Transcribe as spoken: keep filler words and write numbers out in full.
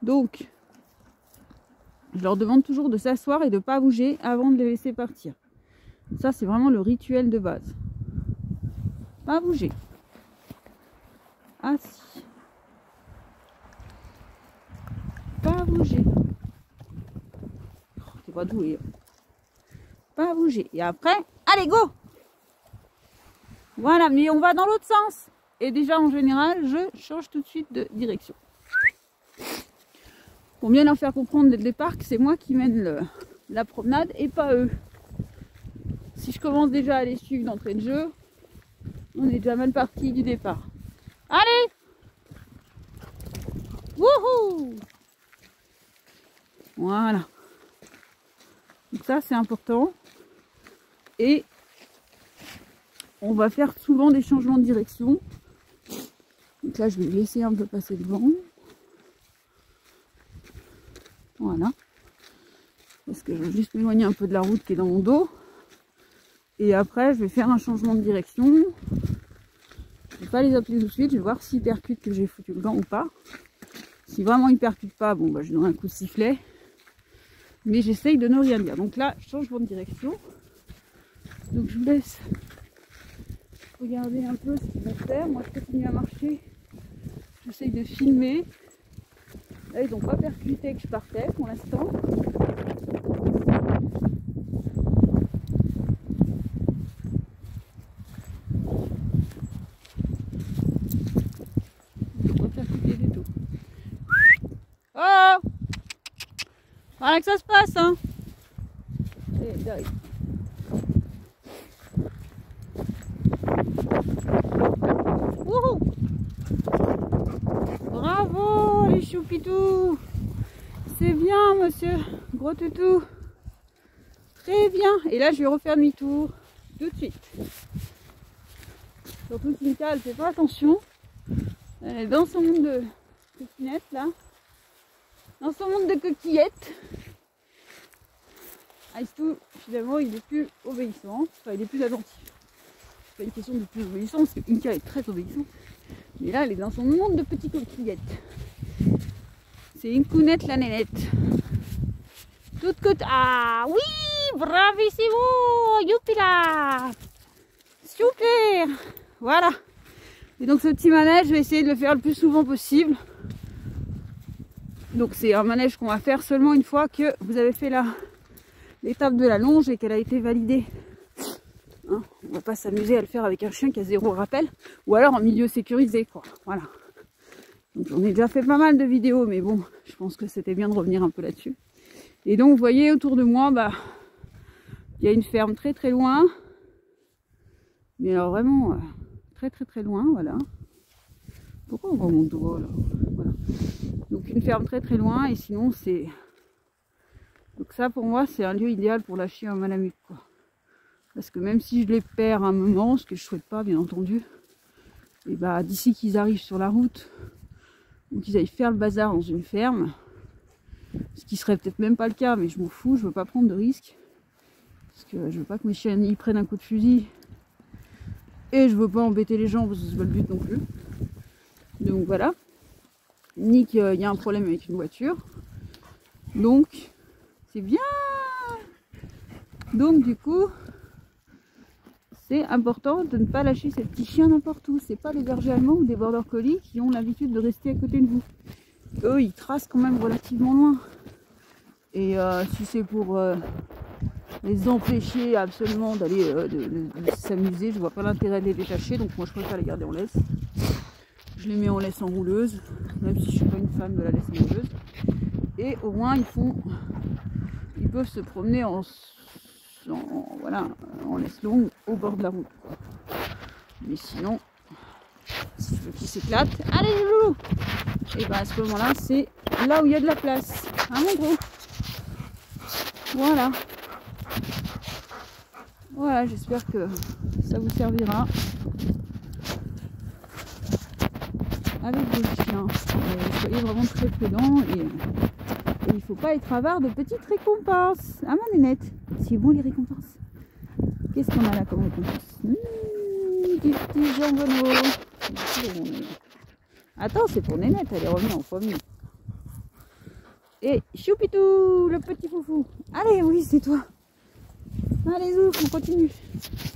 Donc, je leur demande toujours de s'asseoir et de ne pas bouger avant de les laisser partir. Ça, c'est vraiment le rituel de base. Pas bouger. Assis. Pas bouger. Oh, t'es pas doué. Pas bouger. Et après, allez, go! Voilà, mais on va dans l'autre sens. Et déjà, en général, je change tout de suite de direction. Pour bien leur faire comprendre dès le départ que c'est moi qui mène le, la promenade et pas eux. Si je commence déjà à les suivre d'entrée de jeu, on est déjà mal parti du départ. Allez! Wouhou! Voilà. Donc ça, c'est important. Et on va faire souvent des changements de direction. Donc là, je vais laisser un peu passer devant. Voilà. Parce que je vais juste m'éloigner un peu de la route qui est dans mon dos. Et après, je vais faire un changement de direction. Je ne vais pas les appeler tout de suite. Je vais voir s'ils percutent que j'ai foutu le gant ou pas. Si vraiment ils percutent pas, bon, bah, je donne un coup de sifflet. Mais j'essaye de ne rien dire. Donc là, changement de direction. Donc je vous laisse regarder un peu ce qu'ils vont faire. Moi, je continue à marcher. J'essaye de filmer. Là, ils n'ont pas percuté que je partais pour l'instant. Ils n'ont pas percuté du tout. Oh! Voilà que ça se passe, hein! Et derrière. Wouhou! Bravo les choupitous! C'est bien, monsieur Gros Toutou! Très bien! Et là, je vais refaire demi-tour tout de suite. Surtout Tinka, elle fait pas attention. Elle est dans son monde de coquinettes, là. Dans son monde de coquillettes. Aïstou, finalement, il est plus obéissant. Enfin, il est plus attentif. C'est pas une question de plus obéissant, parce que Inka est très obéissante. Mais là, elle est dans son monde de petites coquillettes. C'est une counette, la nénette. Toute côte. Ah oui, bravissimo, youpi là. Super. Voilà. Et donc ce petit manège, je vais essayer de le faire le plus souvent possible. Donc c'est un manège qu'on va faire seulement une fois que vous avez fait l'étape de la longe et qu'elle a été validée. Hein, on va pas s'amuser à le faire avec un chien qui a zéro rappel ou alors en milieu sécurisé, quoi. Voilà. Donc j'en ai déjà fait pas mal de vidéos, mais bon, je pense que c'était bien de revenir un peu là-dessus. Et donc vous voyez autour de moi, bah, il y a une ferme très très loin. Mais alors vraiment euh, très très très loin, voilà. Pourquoi on voit mon doigt là? Voilà. Donc une ferme très très loin et sinon c'est... Donc ça pour moi c'est un lieu idéal pour lâcher un malamute, quoi. Parce que même si je les perds un moment, ce que je souhaite pas bien entendu, et bah d'ici qu'ils arrivent sur la route, ou qu'ils aillent faire le bazar dans une ferme, ce qui serait peut-être même pas le cas, mais je m'en fous, je veux pas prendre de risques. Parce que je veux pas que mes chiens y prennent un coup de fusil. Et je veux pas embêter les gens parce que c'est pas le but non plus. Donc voilà. Ni qu'il y a un problème avec une voiture. Donc, c'est bien. Donc du coup, c'est important de ne pas lâcher ces petits chiens n'importe où. C'est pas les bergers allemands ou des border collies qui ont l'habitude de rester à côté de vous. Eux, ils tracent quand même relativement loin. Et euh, si c'est pour euh, les empêcher absolument d'aller euh, de, de, de s'amuser, je vois pas l'intérêt de les détacher. Donc moi, je préfère les garder en laisse. Je les mets en laisse enrouleuse, même si je suis pas une fan de la laisse enrouleuse. Et au moins, ils font, ils peuvent se promener en, en voilà, en laisse longue au bord de la route, quoi. Mais sinon, si je veux qu'ils s'éclatent, allez les loulous! Et ben à ce moment-là, c'est là où il y a de la place, hein mon gros? Voilà. Voilà, j'espère que ça vous servira. Avec vos chiens, euh, soyez vraiment très prudents et, et il ne faut pas être avare de petites récompenses. Ah ma nénette, c'est bon les récompenses. Qu'est-ce qu'on a là comme récompense? Mmh, des petits jambonneaux. Attends, c'est pour nénette, elle est revenue en famille. Et choupitou, le petit foufou. Allez, oui, c'est toi. Allez, Zouf, on continue.